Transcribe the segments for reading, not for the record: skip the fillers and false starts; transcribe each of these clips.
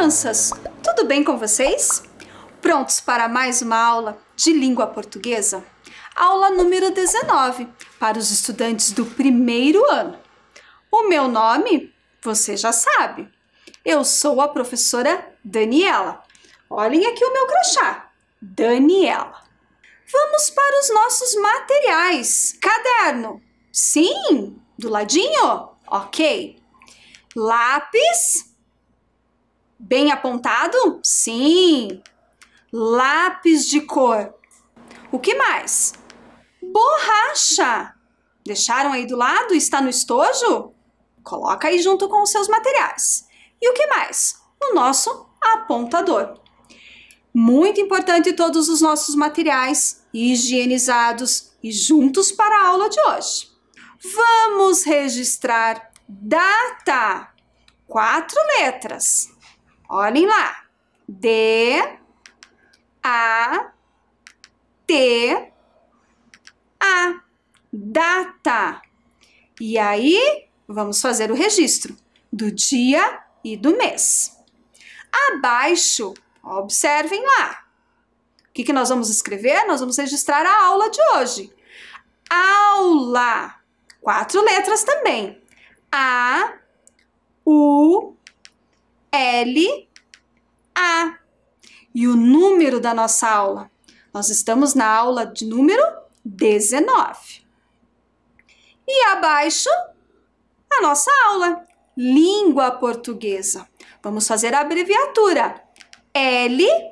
crianças! Tudo bem com vocês? Prontos para mais uma aula de língua portuguesa? Aula número 19, para os estudantes do primeiro ano. O meu nome, você já sabe. Eu sou a professora Daniela. Olhem aqui o meu crachá. Daniela. Vamos para os nossos materiais. Caderno. Sim, do ladinho? Ok. Lápis. Bem apontado? Sim. Lápis de cor. O que mais? Borracha. Deixaram aí do lado? Está no estojo? Coloca aí junto com os seus materiais. E o que mais? O nosso apontador. Muito importante todos os nossos materiais higienizados e juntos para a aula de hoje. Vamos registrar data. 4 letras. Olhem lá. D, A, T, A. Data. E aí, vamos fazer o registro do dia e do mês. Abaixo, observem lá. O que nós vamos escrever? Nós vamos registrar a aula de hoje. Aula. 4 letras também. A, U, L, A. E o número da nossa aula? Nós estamos na aula de número 19. E abaixo, a nossa aula, língua portuguesa. Vamos fazer a abreviatura LP,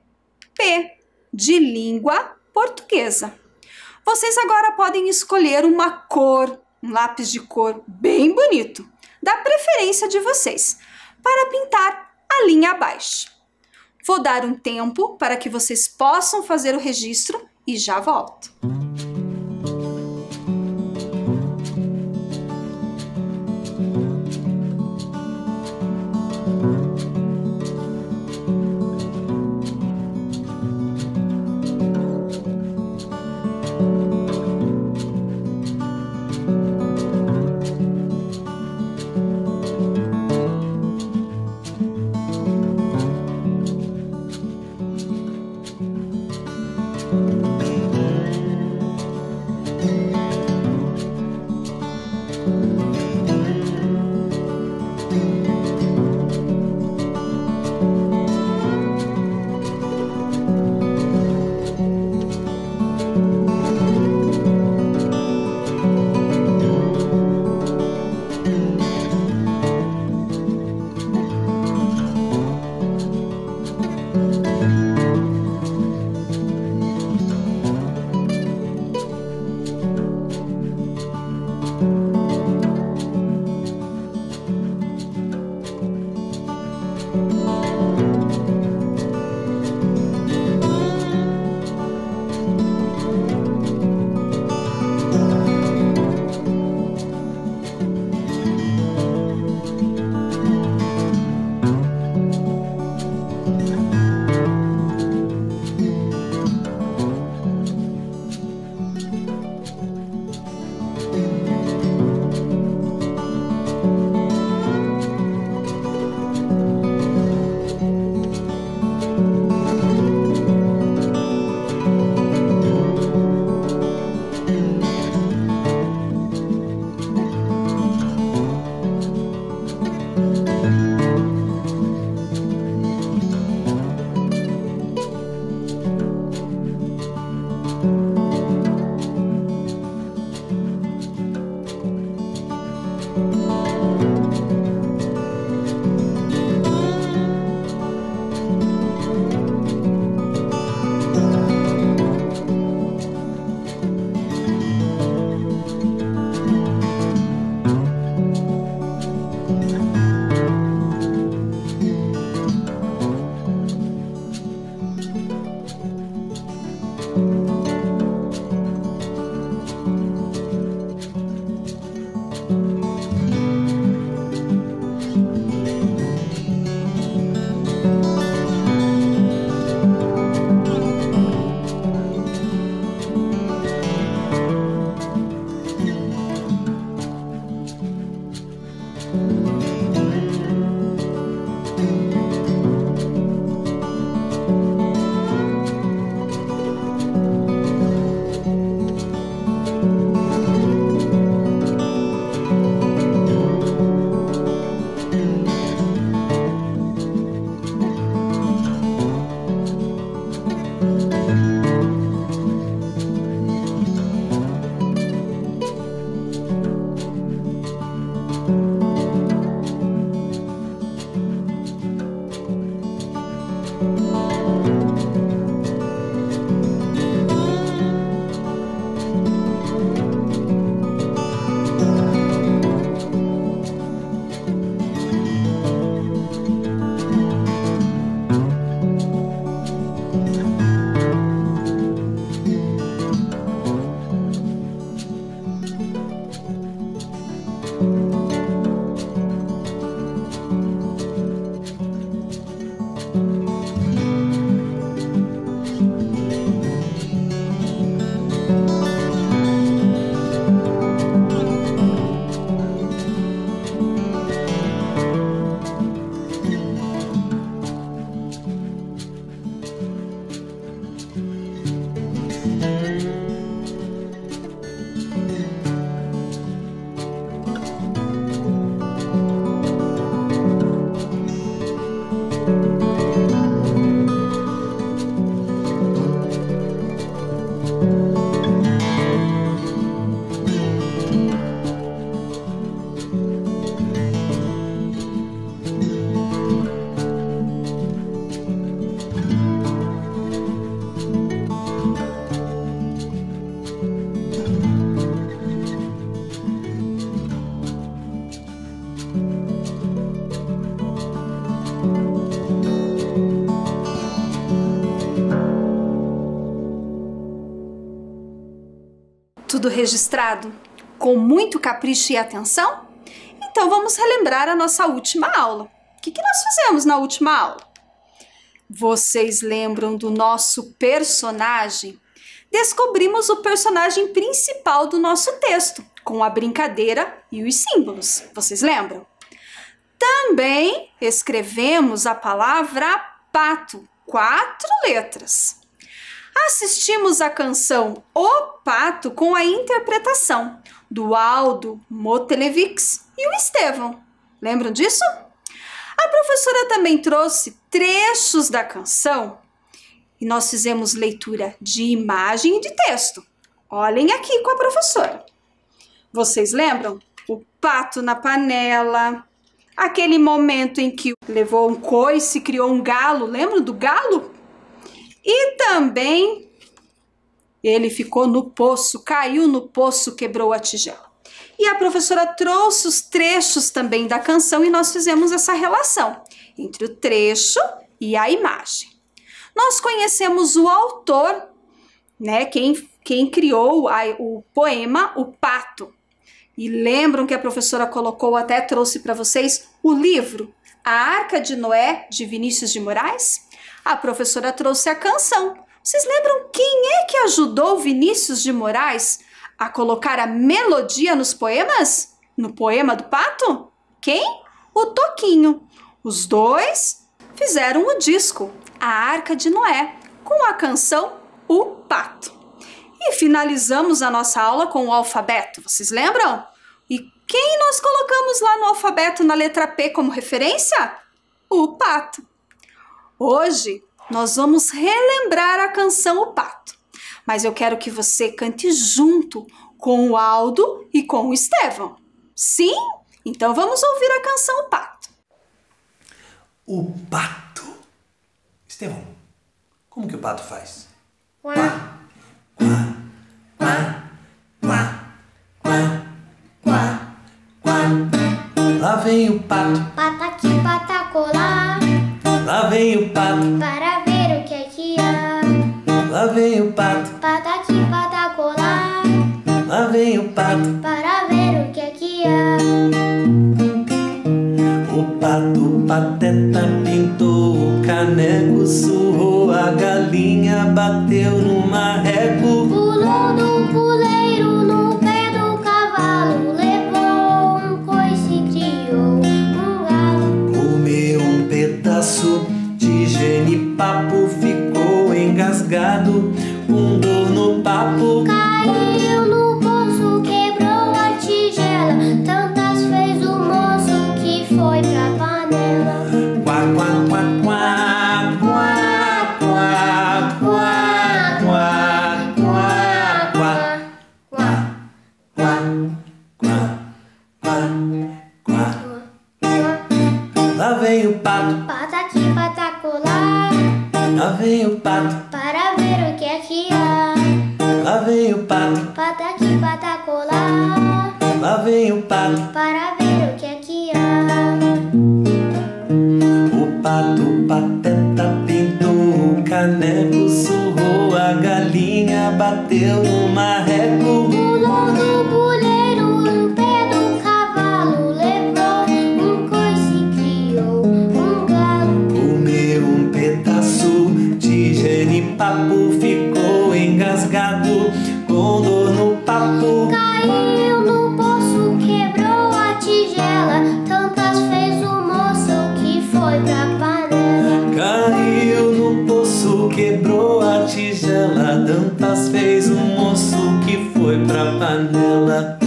de língua portuguesa. Vocês agora podem escolher uma cor, um lápis de cor bem bonito, da preferência de vocês, para pintar a linha abaixo. Vou dar um tempo para que vocês possam fazer o registro e já volto. tudo registrado com muito capricho e atenção? Então vamos relembrar a nossa última aula. O que nós fizemos na última aula? Vocês lembram do nosso personagem? Descobrimos o personagem principal do nosso texto, com a brincadeira e os símbolos. Vocês lembram? Também escrevemos a palavra pato, 4 letras. Assistimos a canção O Pato com a interpretação do Aldo Motelevics e o Estevão. Lembram disso? A professora também trouxe trechos da canção e nós fizemos leitura de imagem e de texto. Olhem aqui com a professora. Vocês lembram? O pato na panela, aquele momento em que levou um coice e criou um galo. Lembram do galo? E também ele ficou no poço, caiu no poço, quebrou a tigela. E a professora trouxe os trechos também da canção e nós fizemos essa relação entre o trecho e a imagem. Nós conhecemos o autor, né? Quem criou o poema O Pato. E lembram que a professora colocou, até trouxe para vocês, o livro A Arca de Noé, de Vinícius de Moraes? A professora trouxe a canção. Vocês lembram quem é que ajudou Vinícius de Moraes a colocar a melodia nos poemas? No poema do Pato? Quem? O Toquinho. Os dois fizeram o disco A Arca de Noé, com a canção O Pato. E finalizamos a nossa aula com o alfabeto, vocês lembram? E quem nós colocamos lá no alfabeto na letra P como referência? O pato. Hoje nós vamos relembrar a canção O Pato, mas eu quero que você cante junto com o Aldo e com o Estevão. Sim? Então vamos ouvir a canção O Pato. O pato. Estevão, como que o pato faz? Quá. Quá, quá, quá, quá, quá, quá. Lá vem o pato, Pata aqui, pata colar, lá vem o pato, para ver o que é que há. lá vem o pato, Pata aqui, pata colar, lá vem o pato. para ver o que é que há. O pato pateta pintou o caneco, surrou a galinha, bateu no marreco. Pulou do puleiro no pé do cavalo, levou um coice e criou um galo. Comeu um pedaço de genipapo, ficou engasgado, com dor no papo. Caiu no poço, quebrou a tigela, tantas fez o moço que foi pra panela. Quá, quá, quá, quá, quá, quá, quá, quá, quá, quá, quá, quá, quá, quá. Lá vem o pato, Pata aqui, pata colar, lá vem o pato, para ver o que é que há. lá vem o pato, Pata aqui, pata colar, lá vem o pato. para ver o que é que há. O pato pateta pintou o caneco, surrou a galinha, bateu no marreco. Pulou do puleiro no pé do cavalo, levou um coice e criou um galo. Comeu um pedaço de genipapo, ficou engasgado, com dor no papo. Caiu no poço, quebrou a tigela, tantas fez o moço que foi pra panela. Caiu no poço, quebrou a tigela, tantas fez o moço que foi pra panela.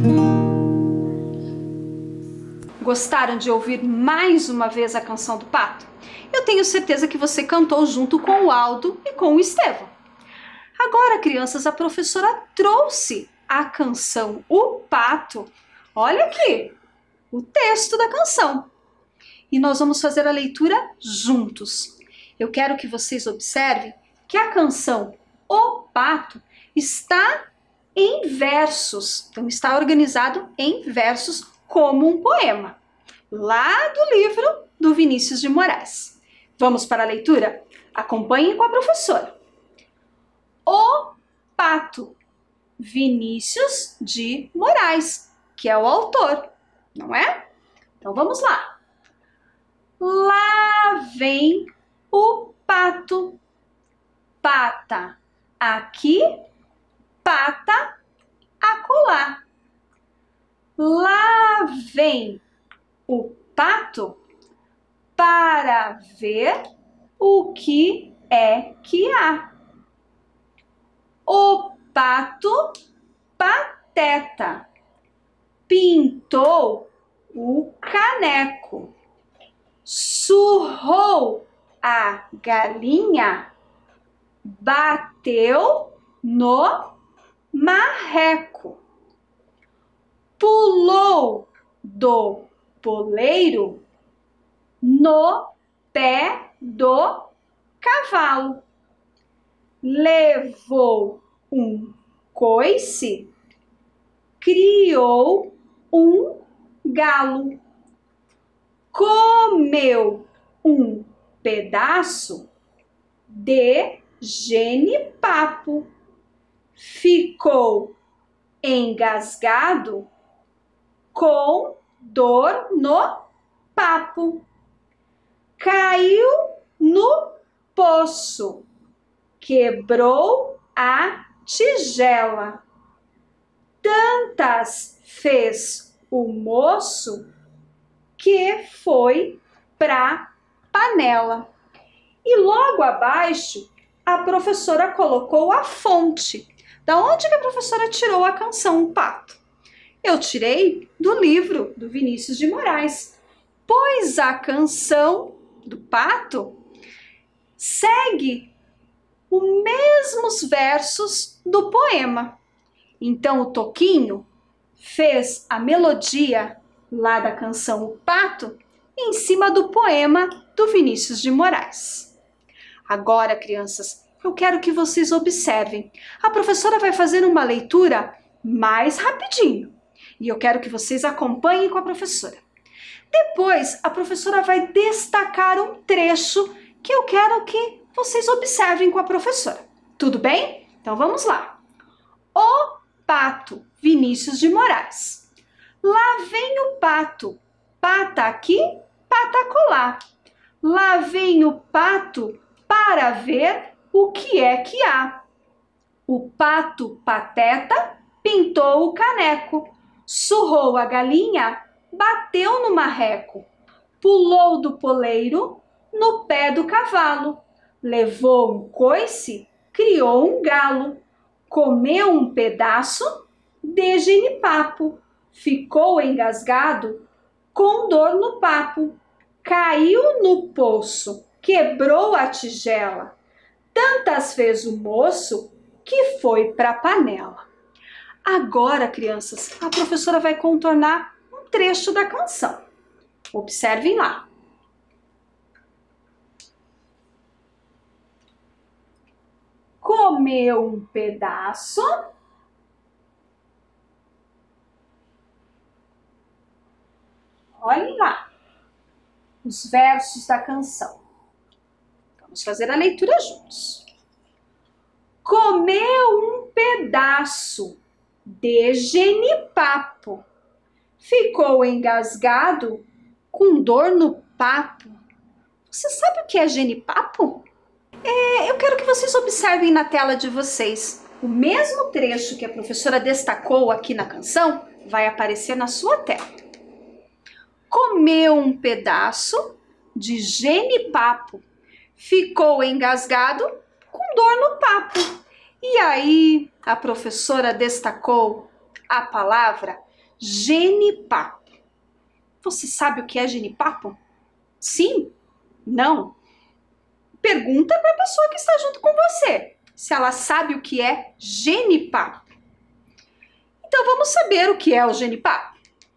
Gostaram de ouvir mais uma vez a canção do Pato? Eu tenho certeza que você cantou junto com o Aldo e com o Estevão. Agora, crianças, a professora trouxe a canção O Pato. Olha aqui, o texto da canção. E nós vamos fazer a leitura juntos. Eu quero que vocês observem que a canção O Pato está em versos. Então, está organizado em versos como um poema, lá do livro do Vinícius de Moraes. Vamos para a leitura? Acompanhem com a professora. O pato Vinícius de Moraes, que é o autor, não é? Então vamos lá. Lá vem o pato, pata aqui, pata acolá. Lá vem o pato para ver o que é que há. O pato pateta pintou o caneco, surrou a galinha, bateu no marreco, pulou do poleiro no pé do cavalo, levou um coice, criou um galo, comeu um pedaço de jenipapo, ficou engasgado com dor no papo, caiu no poço, quebrou a tigela. Tantas fez o moço que foi pra panela. E logo abaixo, a professora colocou a fonte. Da onde que a professora tirou a canção O Pato? Eu tirei do livro do Vinícius de Moraes, pois a canção do pato segue os mesmos versos do poema. Então o Toquinho fez a melodia lá da canção O Pato em cima do poema do Vinícius de Moraes. Agora, crianças, eu quero que vocês observem. A professora vai fazer uma leitura mais rapidinho e eu quero que vocês acompanhem com a professora. Depois, a professora vai destacar um trecho que eu quero que vocês observem com a professora. Tudo bem? Então vamos lá. O pato, Vinícius de Moraes. Lá vem o pato, pata aqui, pata acolá. Lá vem o pato para ver o que é que há. O pato pateta pintou o caneco, surrou a galinha, bateu no marreco, pulou do poleiro no pé do cavalo, levou um coice, criou um galo, comeu um pedaço de jenipapo, ficou engasgado com dor no papo, caiu no poço, quebrou a tigela. Tantas fez o moço que foi pra panela. Agora, crianças, a professora vai contornar um trecho da canção. Observem lá. Comeu um pedaço. Olhem lá os versos da canção. Vamos fazer a leitura juntos. Comeu um pedaço de jenipapo, ficou engasgado com dor no papo. Você sabe o que é jenipapo? Eu quero que vocês observem na tela de vocês. O mesmo trecho que a professora destacou aqui na canção vai aparecer na sua tela. Comeu um pedaço de jenipapo, ficou engasgado com dor no papo. E aí a professora destacou a palavra jenipapo. Você sabe o que é jenipapo? Sim? Não? Pergunta para a pessoa que está junto com você se ela sabe o que é jenipapo. Então vamos saber o que é o jenipapo.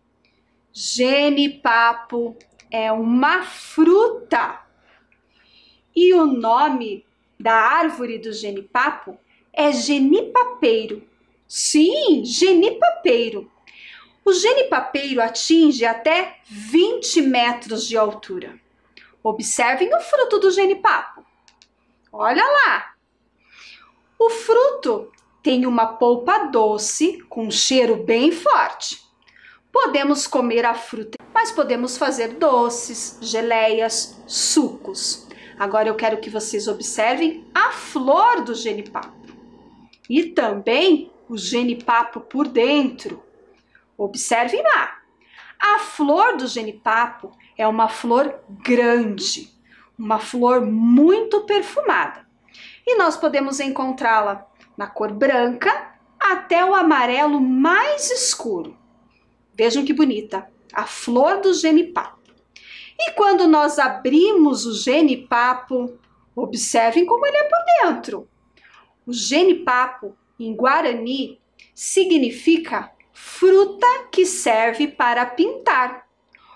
Jenipapo é uma fruta e o nome da árvore do jenipapo é genipapeiro. Sim, genipapeiro. O genipapeiro atinge até 20 metros de altura. Observem o fruto do genipapo. Olha lá. O fruto tem uma polpa doce com um cheiro bem forte. Podemos comer a fruta, mas podemos fazer doces, geleias, sucos. Agora eu quero que vocês observem a flor do jenipapo e também o jenipapo por dentro. Observem lá. A flor do jenipapo é uma flor grande, uma flor muito perfumada. E nós podemos encontrá-la na cor branca até o amarelo mais escuro. Vejam que bonita, a flor do jenipapo. E quando nós abrimos o jenipapo, observem como ele é por dentro. O jenipapo, em Guarani, significa fruta que serve para pintar,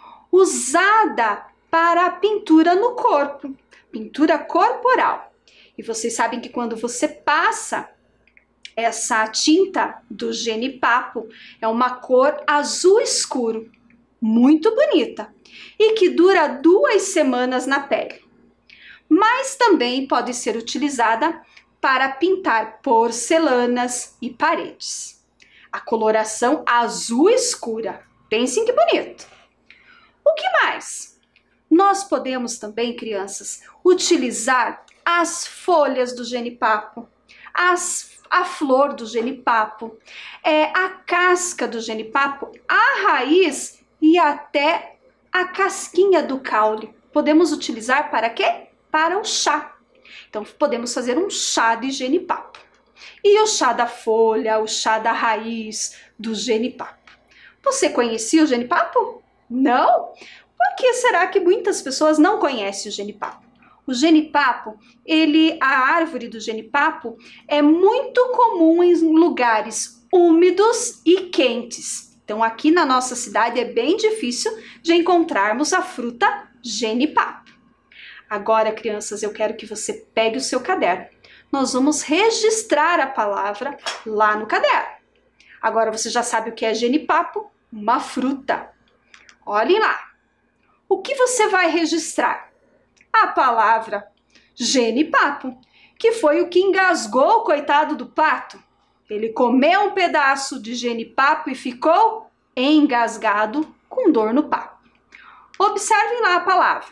usada para a pintura no corpo, pintura corporal. E vocês sabem que quando você passa essa tinta do jenipapo, é uma cor azul escuro, muito bonita, e que dura 2 semanas na pele. Mas também pode ser utilizada para pintar porcelanas e paredes. A coloração azul escura, pensem que bonito. O que mais? Nós podemos também, crianças, utilizar as folhas do jenipapo, a flor do jenipapo, a casca do jenipapo, a raiz e até a casquinha do caule. Podemos utilizar para quê? Para o chá. Então, podemos fazer um chá de jenipapo. E o chá da folha, o chá da raiz do jenipapo. Você conhecia o jenipapo? Não? Por que será que muitas pessoas não conhecem o jenipapo? O jenipapo, a árvore do jenipapo é muito comum em lugares úmidos e quentes. Então, aqui na nossa cidade é bem difícil de encontrarmos a fruta jenipapo. Agora, crianças, eu quero que você pegue o seu caderno. Nós vamos registrar a palavra lá no caderno. Agora você já sabe o que é jenipapo? Uma fruta. Olhem lá. O que você vai registrar? A palavra jenipapo, que foi o que engasgou o coitado do pato. Ele comeu um pedaço de jenipapo e ficou engasgado com dor no papo. Observem lá a palavra.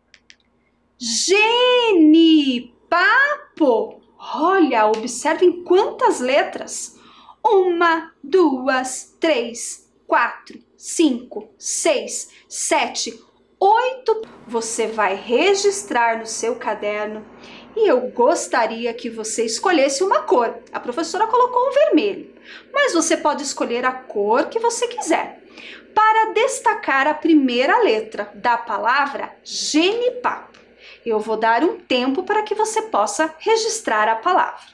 Jenipapo. Olha, observem quantas letras. 1, 2, 3, 4, 5, 6, 7, 8. Você vai registrar no seu caderno e eu gostaria que você escolhesse uma cor. A professora colocou um vermelho, mas você pode escolher a cor que você quiser para destacar a primeira letra da palavra jenipapo. Eu vou dar um tempo para que você possa registrar a palavra.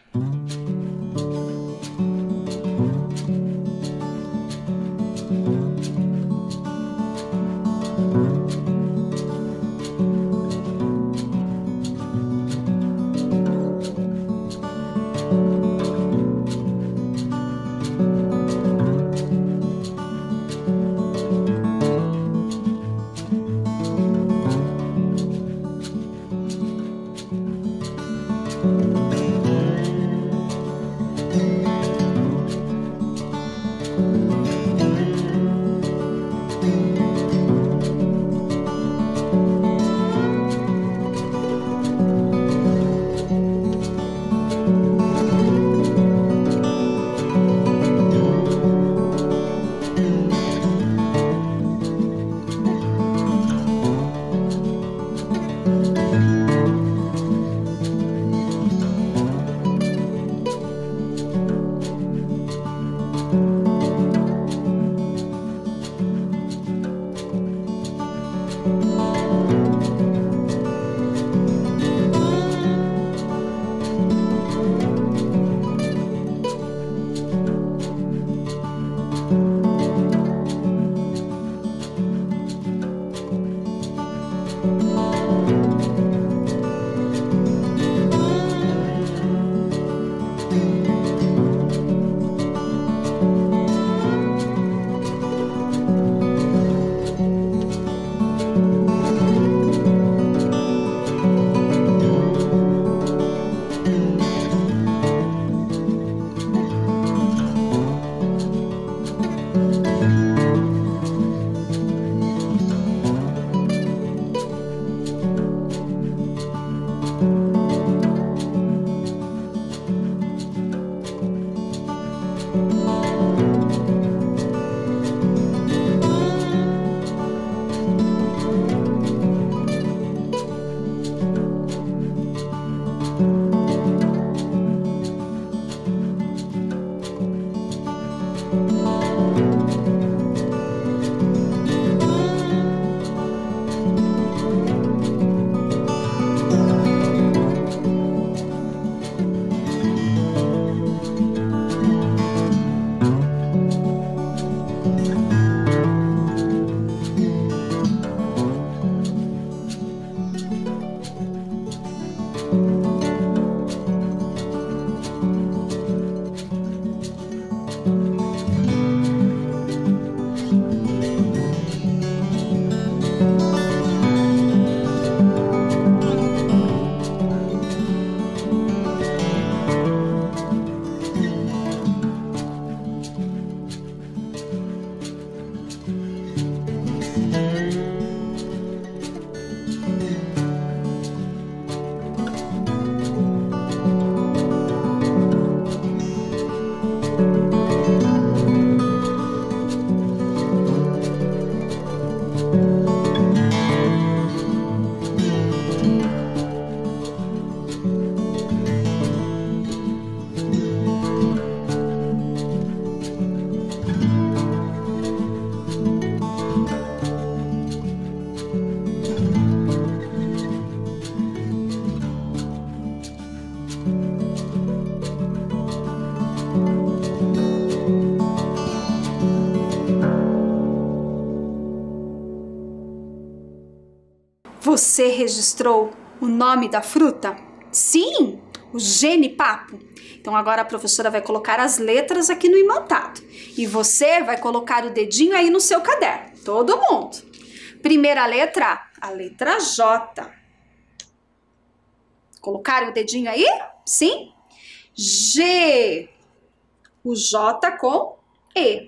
Você registrou o nome da fruta? Sim, o genipapo. Então agora a professora vai colocar as letras aqui no imantado. E você vai colocar o dedinho aí no seu caderno. Todo mundo. Primeira letra, a letra J. Colocaram o dedinho aí? Sim? G. O J com E.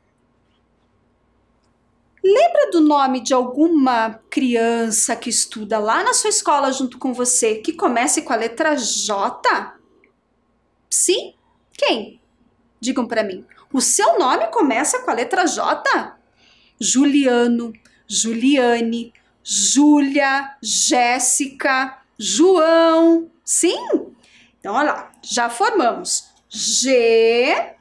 Lembra do nome de alguma criança que estuda lá na sua escola junto com você que comece com a letra J? Sim? Quem? Digam para mim. O seu nome começa com a letra J? Juliano, Juliane, Júlia, Jéssica, João. Sim? Então, olha lá. Já formamos G.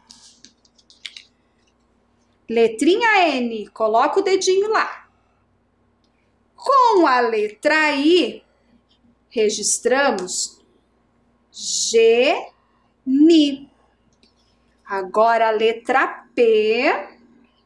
Letrinha N, coloca o dedinho lá. Com a letra I, registramos G, Ni. Agora a letra P,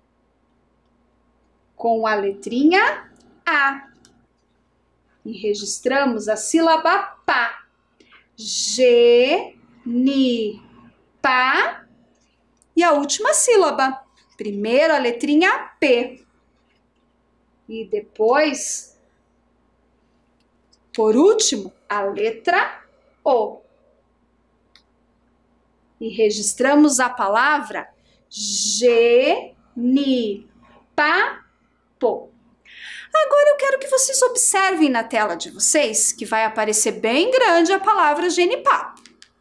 com a letrinha A. E registramos a sílaba pá. G, Ni, pá. E a última sílaba. Primeiro a letrinha P. E depois, por último, a letra O. E registramos a palavra genipapo. Agora eu quero que vocês observem na tela de vocês, que vai aparecer bem grande a palavra genipapo.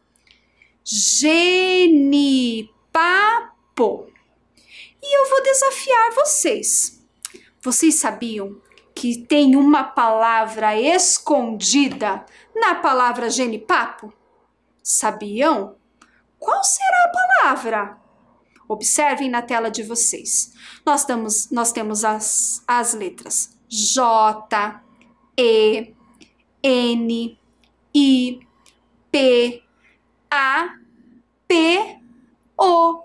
Genipapo. E eu vou desafiar vocês. Vocês sabiam que tem uma palavra escondida na palavra genipapo? Sabiam? Qual será a palavra? Observem na tela de vocês. Nós temos as letras J, E, N, I, P, A, P, O.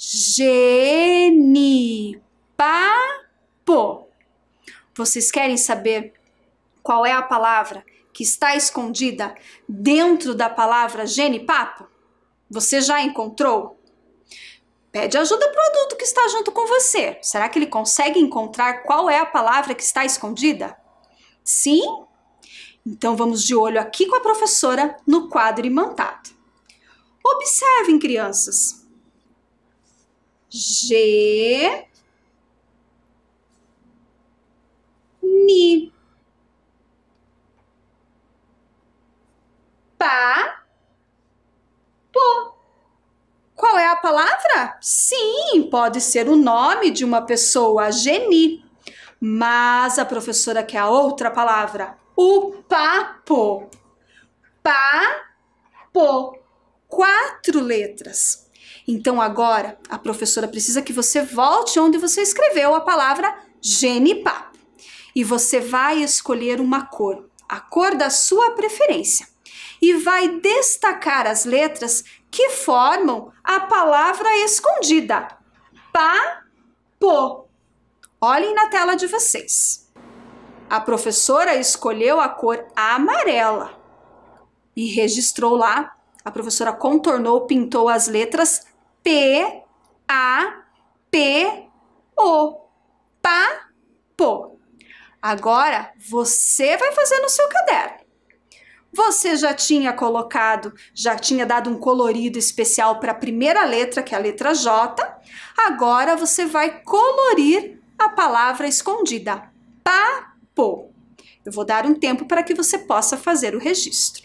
Genipapo. Vocês querem saber qual é a palavra que está escondida dentro da palavra genipapo? Você já encontrou? Pede ajuda para o adulto que está junto com você. Será que ele consegue encontrar qual é a palavra que está escondida? Sim? Então vamos de olho aqui com a professora no quadro imantado. Observem, crianças. G, Ni, Pa, Po. Qual é a palavra? Sim, pode ser o nome de uma pessoa, Geni. Mas a professora quer a outra palavra, o papo. Pa-po. 4 letras. Então agora a professora precisa que você volte onde você escreveu a palavra genipapo. E você vai escolher uma cor, a cor da sua preferência. E vai destacar as letras que formam a palavra escondida. Pa-po. Olhem na tela de vocês. A professora escolheu a cor amarela e registrou lá. A professora contornou, pintou as letras P, A, P, O. Pa-po. Agora você vai fazer no seu caderno. Você já tinha dado um colorido especial para a primeira letra, que é a letra J. Agora você vai colorir a palavra escondida. Pa-po. Eu vou dar um tempo para que você possa fazer o registro.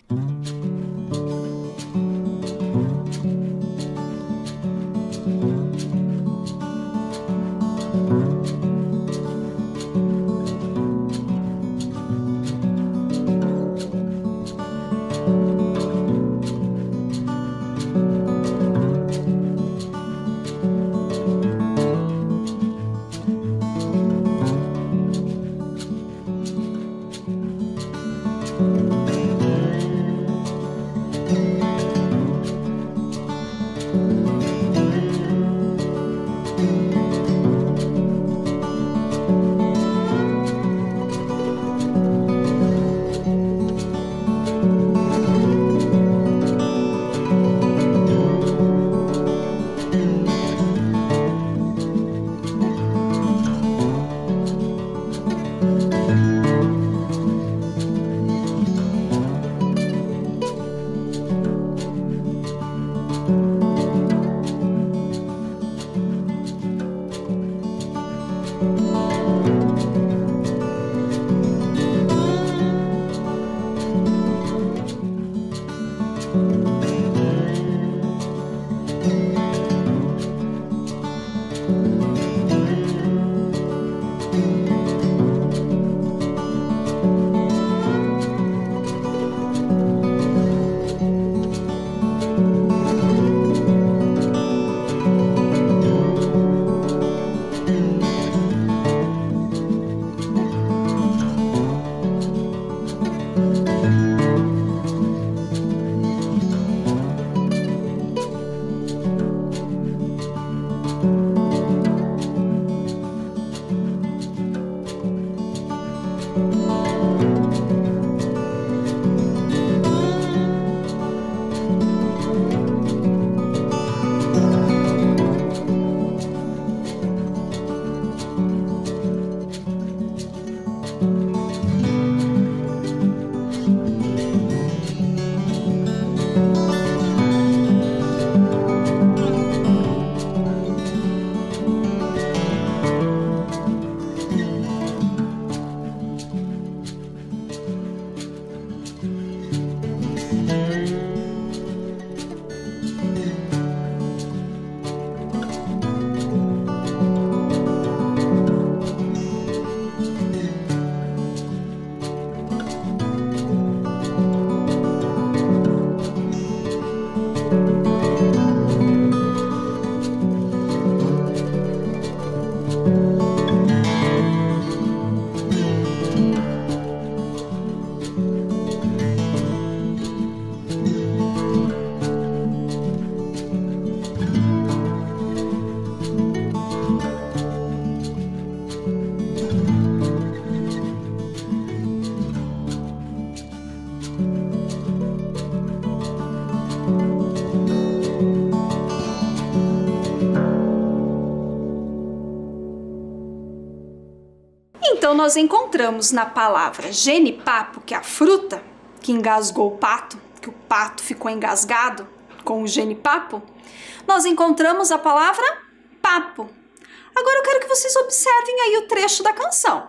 Então, nós encontramos na palavra genipapo, que é a fruta que engasgou o pato, que o pato ficou engasgado com o genipapo, nós encontramos a palavra papo. Agora eu quero que vocês observem aí o trecho da canção.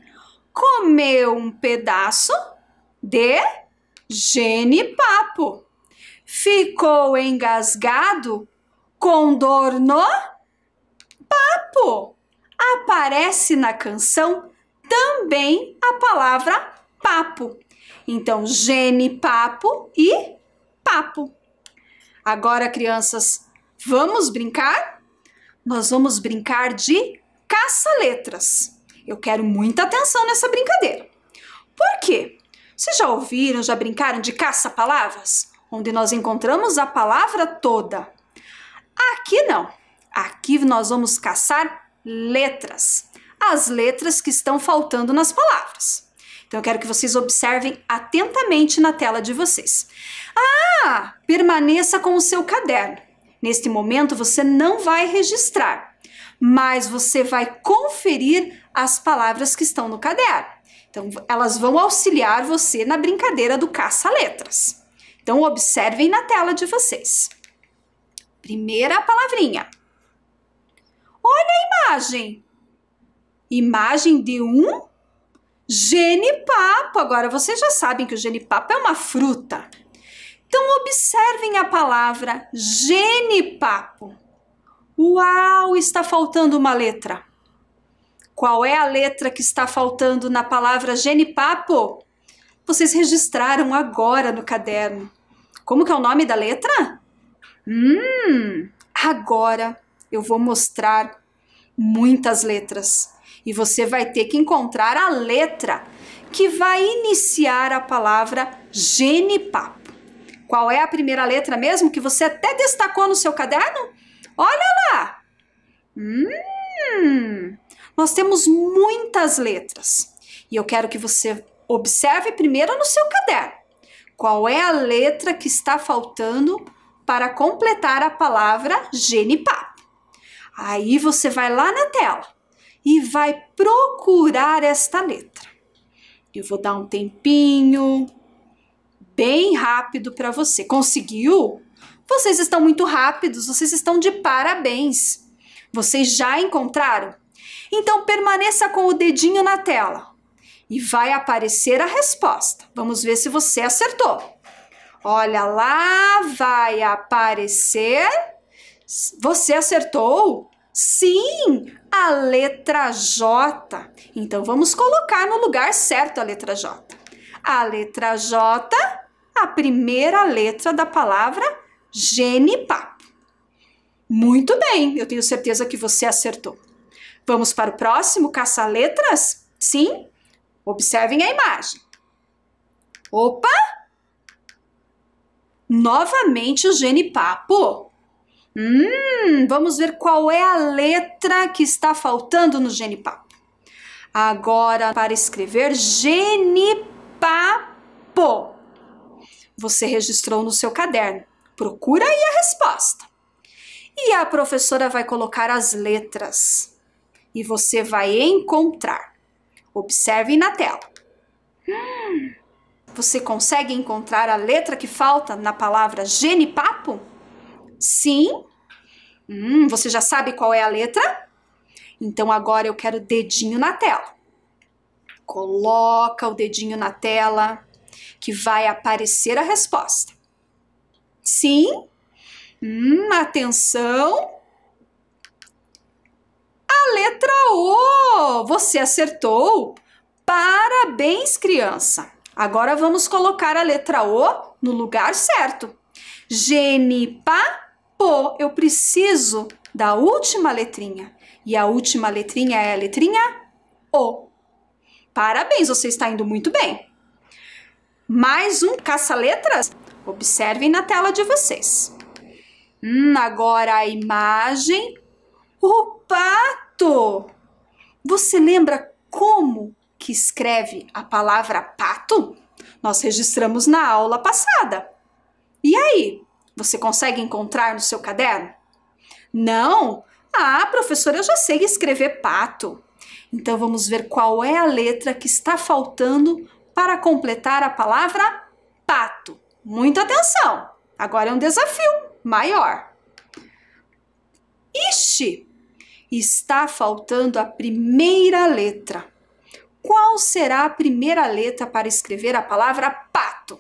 Comeu um pedaço de genipapo, ficou engasgado com dor no papo. Aparece na canção também a palavra papo. Então, genipapo e papo. Agora, crianças, vamos brincar? Nós vamos brincar de caça-letras. Eu quero muita atenção nessa brincadeira. Por quê? Vocês já ouviram, já brincaram de caça-palavras? Onde nós encontramos a palavra toda. Aqui não. Aqui nós vamos caçar letras. As letras que estão faltando nas palavras. Então, eu quero que vocês observem atentamente na tela de vocês. Permaneça com o seu caderno. Neste momento, você não vai registrar, mas você vai conferir as palavras que estão no caderno. Então, elas vão auxiliar você na brincadeira do caça-letras. Então, observem na tela de vocês. Primeira palavrinha. Olha a imagem. Imagem de um genipapo. Agora, vocês já sabem que o genipapo é uma fruta. Então, observem a palavra genipapo. Uau, está faltando uma letra. Qual é a letra que está faltando na palavra genipapo? Vocês registraram agora no caderno. Como que é o nome da letra? Agora eu vou mostrar muitas letras. E você vai ter que encontrar a letra que vai iniciar a palavra genipapo. Qual é a primeira letra mesmo que você até destacou no seu caderno? Olha lá! Nós temos muitas letras. E eu quero que você observe primeiro no seu caderno. Qual é a letra que está faltando para completar a palavra genipapo? Aí você vai lá na tela e vai procurar esta letra. Eu vou dar um tempinho bem rápido para você. Conseguiu? Vocês estão muito rápidos, vocês estão de parabéns. Vocês já encontraram? Então, permaneça com o dedinho na tela e vai aparecer a resposta. Vamos ver se você acertou. Olha lá, vai aparecer. Você acertou? Sim, a letra J. Então, vamos colocar no lugar certo a letra J. A letra J, a primeira letra da palavra genipapo. Muito bem, eu tenho certeza que você acertou. Vamos para o próximo caça-letras? Sim? Observem a imagem. Opa! Novamente o genipapo. Vamos ver qual é a letra que está faltando no genipapo. Agora, para escrever genipapo, você registrou no seu caderno. Procura aí a resposta. E a professora vai colocar as letras. E você vai encontrar. Observe na tela. Você consegue encontrar a letra que falta na palavra genipapo? Sim? Você já sabe qual é a letra? Então agora eu quero dedinho na tela. Coloca o dedinho na tela que vai aparecer a resposta. Sim? Atenção! A letra O! Você acertou! Parabéns, criança! Agora vamos colocar a letra O no lugar certo. Genipapo. Eu preciso da última letrinha. E a última letrinha é a letrinha O. Parabéns, você está indo muito bem. Mais um caça-letras? Observem na tela de vocês. Agora a imagem. O pato! Você lembra como que escreve a palavra pato? Nós registramos na aula passada. E aí, você consegue encontrar no seu caderno? Não? Professora, eu já sei escrever pato. Então, vamos ver qual é a letra que está faltando para completar a palavra pato. Muita atenção! Agora é um desafio maior. Ixi! Está faltando a primeira letra. Qual será a primeira letra para escrever a palavra pato?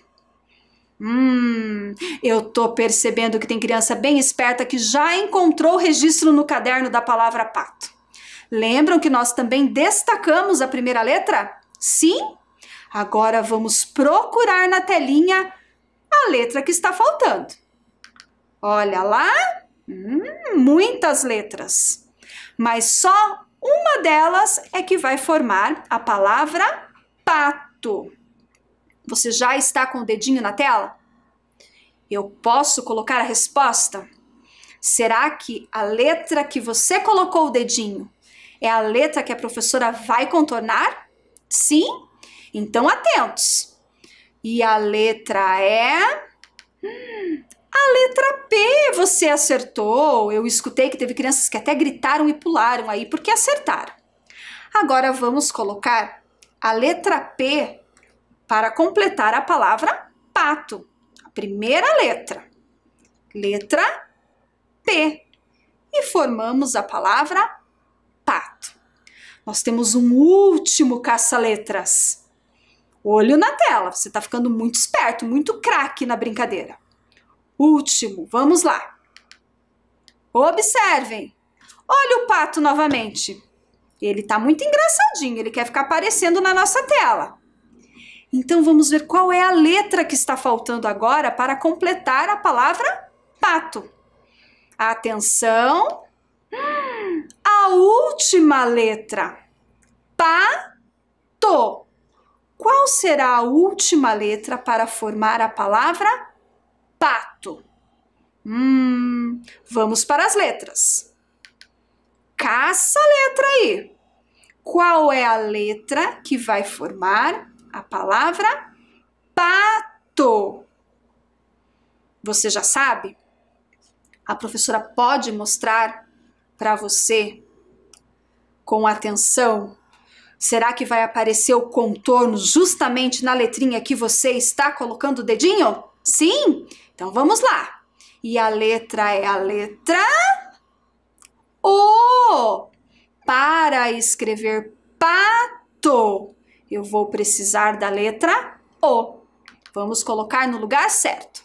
Eu tô percebendo que tem criança bem esperta que já encontrou o registro no caderno da palavra pato. Lembram que nós também destacamos a primeira letra? Sim? Agora vamos procurar na telinha a letra que está faltando. Olha lá, muitas letras. Mas só uma delas é que vai formar a palavra pato. Você já está com o dedinho na tela? Eu posso colocar a resposta? Será que a letra que você colocou o dedinho é a letra que a professora vai contornar? Sim? Então, atentos. E a letra é... A letra P, você acertou. Eu escutei que teve crianças que até gritaram e pularam aí porque acertaram. Agora vamos colocar a letra P para completar a palavra pato. A primeira letra. Letra P. E formamos a palavra pato. Nós temos um último caça-letras. Olho na tela, você está ficando muito esperto, muito craque na brincadeira. Último, vamos lá. Observem. Olha o pato novamente. Ele está muito engraçadinho, ele quer ficar aparecendo na nossa tela. Então vamos ver qual é a letra que está faltando agora para completar a palavra pato. Atenção. A última letra. Pato. Qual será a última letra para formar a palavra pato? Vamos para as letras. Caça a letra aí. Qual é a letra que vai formar a palavra pato? Você já sabe? A professora pode mostrar para você com atenção. Será que vai aparecer o contorno justamente na letrinha que você está colocando o dedinho? Sim? Então vamos lá. E a letra é a letra O. para escrever pato, eu vou precisar da letra O. Vamos colocar no lugar certo.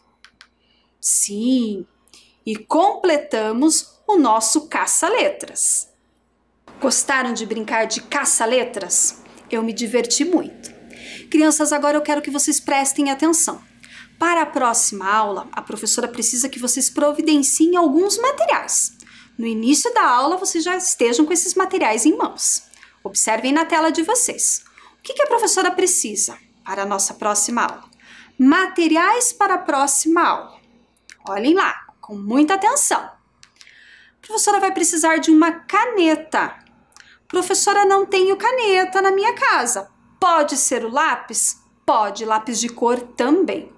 Sim, e completamos o nosso caça-letras. Gostaram de brincar de caça-letras? Eu me diverti muito. Crianças, agora eu quero que vocês prestem atenção. Para a próxima aula, a professora precisa que vocês providenciem alguns materiais. No início da aula, vocês já estejam com esses materiais em mãos. Observem na tela de vocês. O que a professora precisa para a nossa próxima aula? Materiais para a próxima aula. Olhem lá, com muita atenção. A professora vai precisar de uma caneta. Professora, não tenho caneta na minha casa. Pode ser o lápis? Pode, lápis de cor também.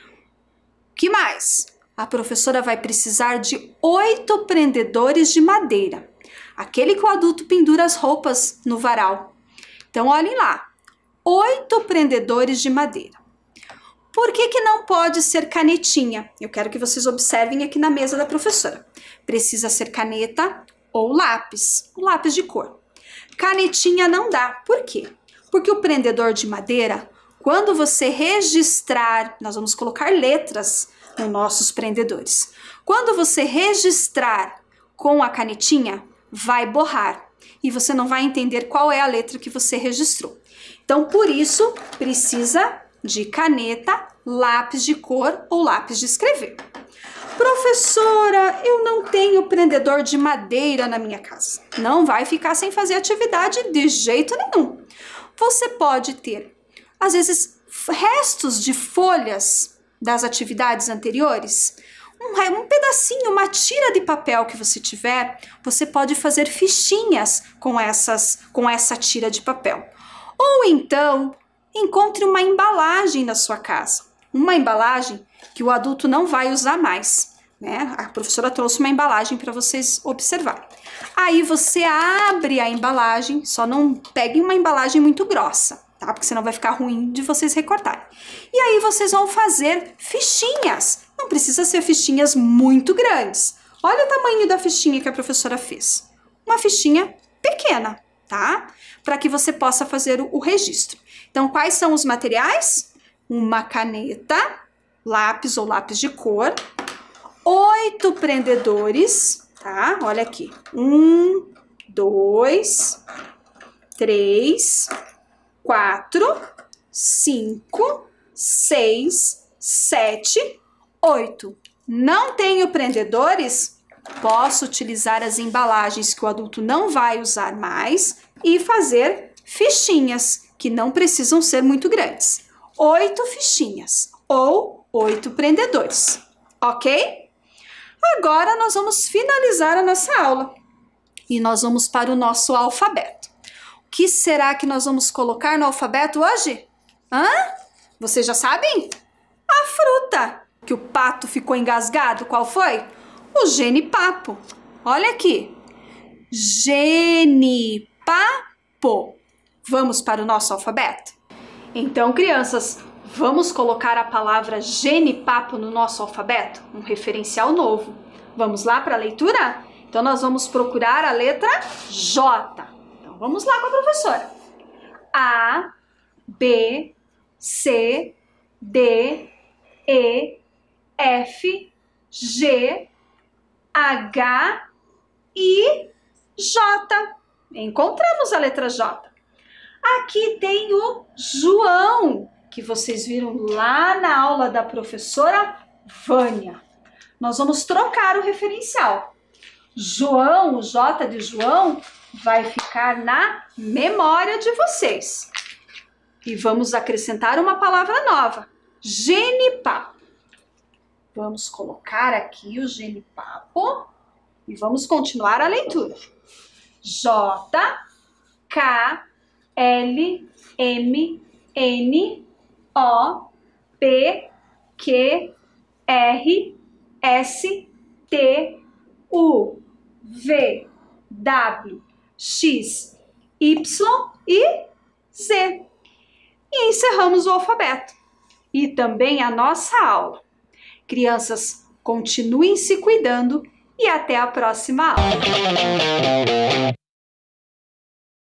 O que mais? A professora vai precisar de 8 prendedores de madeira. Aquele que o adulto pendura as roupas no varal. Então, olhem lá. 8 prendedores de madeira. Por que não pode ser canetinha? Eu quero que vocês observem aqui na mesa da professora. Precisa ser caneta ou lápis, o lápis de cor. Canetinha não dá. Por quê? Porque o prendedor de madeira, quando você registrar, nós vamos colocar letras nos nossos prendedores. Quando você registrar com a canetinha, vai borrar e você não vai entender qual é a letra que você registrou. Então, por isso, precisa de caneta, lápis de cor ou lápis de escrever. Professora, eu não tenho prendedor de madeira na minha casa. Não vai ficar sem fazer atividade de jeito nenhum. Você pode ter, às vezes, restos de folhas das atividades anteriores. Um pedacinho, uma tira de papel que você tiver, você pode fazer fichinhas com essa tira de papel. Ou então, encontre uma embalagem na sua casa. Uma embalagem que o adulto não vai usar mais, né? A professora trouxe uma embalagem para vocês observarem. Aí você abre a embalagem, só não pegue uma embalagem muito grossa, tá? Porque senão vai ficar ruim de vocês recortarem. E aí vocês vão fazer fichinhas. Não precisa ser fichinhas muito grandes. Olha o tamanho da fichinha que a professora fez. Uma fichinha pequena, tá? Para que você possa fazer o registro. Então, quais são os materiais? Uma caneta, lápis ou lápis de cor, 8 prendedores, tá? Olha aqui. 1, 2, 3, 4, 5, 6, 7, 8. Não tenho prendedores? Posso utilizar as embalagens que o adulto não vai usar mais e fazer fichinhas, que não precisam ser muito grandes. 8 fichinhas ou 8 prendedores, ok? Agora nós vamos finalizar a nossa aula e nós vamos para o nosso alfabeto. O que será que nós vamos colocar no alfabeto hoje? Vocês já sabem? A fruta que o pato ficou engasgado, qual foi? O genipapo. Olha aqui. Genipapo. Vamos para o nosso alfabeto? Então, crianças, vamos colocar a palavra genipapo no nosso alfabeto? Um referencial novo. Vamos lá para a leitura? Então, nós vamos procurar a letra J. Então, vamos lá com a professora. A, B, C, D, E, F, G, H, I, J. Encontramos a letra J. Aqui tem o João, que vocês viram lá na aula da professora Vânia. Nós vamos trocar o referencial. João, o J de João, vai ficar na memória de vocês. E vamos acrescentar uma palavra nova, genipapo. Vamos colocar aqui o genipapo e vamos continuar a leitura. J, K, L, M, N, O, P, Q, R, S, T, U, V, W, X, Y e Z. E encerramos o alfabeto e também a nossa aula. Crianças, continuem se cuidando e até a próxima aula.